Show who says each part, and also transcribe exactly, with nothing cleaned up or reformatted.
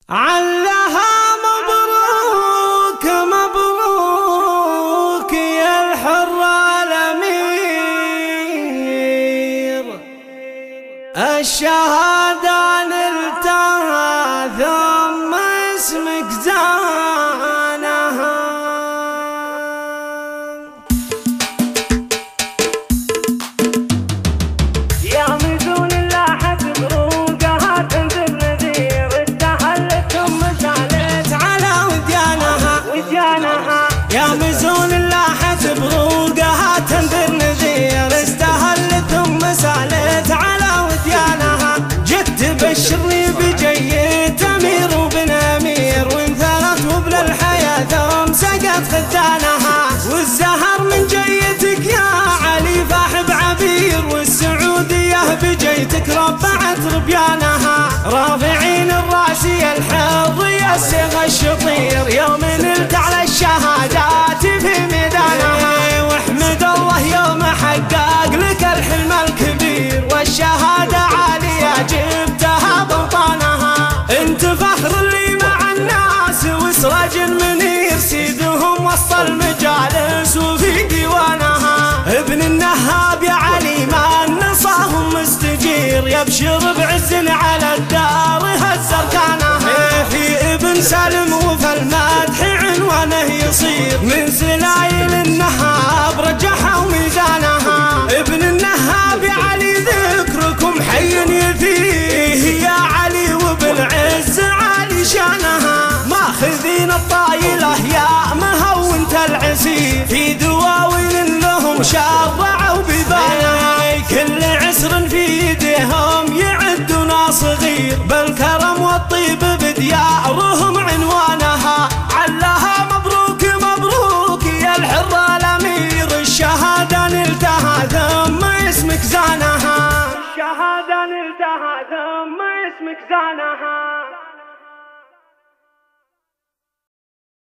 Speaker 1: علها مبروك مبروك يا الحر الأمير، الشهادة نلتها ثم اسمك زانها.
Speaker 2: يا مزون لاحت بروقها تنزل نذير، استهلتكم مسالت
Speaker 1: على وديانها
Speaker 2: وديانها.
Speaker 1: يا مزون لاحت بروقها تنذر نذير، استهلتهم مسالت على وديانها. جت تبشرني بجيت امير وبن امير، وانثنت وبلا الحياه ثم سقت خدانها. والزهر من جيتك يا علي فاح بعبير، والسعوديه بجيتك ربعت ربيانها. رافعين الراسي الحظ يا السيغ الشطير، يوم نلت على الشهادات في ميدانها. واحمد الله يوم حقق لك الحلم الكبير، والشهاده عاليه جبتها بوطانها. انت فخر اللي مع الناس وسراج منير، سيدهم وسط المجالس وفي ديوانها. ابن النهاب يا علي ما نصاهم مستجير، يبشر بعز على الدار هز اركانها. في ابن سالم وفي المدح عنوانه يصير، من سلايل النهاب رجحها وميزانها. ابن النهاب يا علي ذكركم حي يثيه، يا علي وبالعز عالي شانها. ماخذين الطايله يا مهونت العسير، في دواوين لهم شرعوا ببانها. كل عسر في يديهم يعدنا صغير، بالكرم والطيب بديارهم عنوانها. علها مبروك مبروك يا الحر الامير، الشهاده نلتها ثم اسمك زانها.
Speaker 2: الشهادة نلتها ثم اسمك زانها.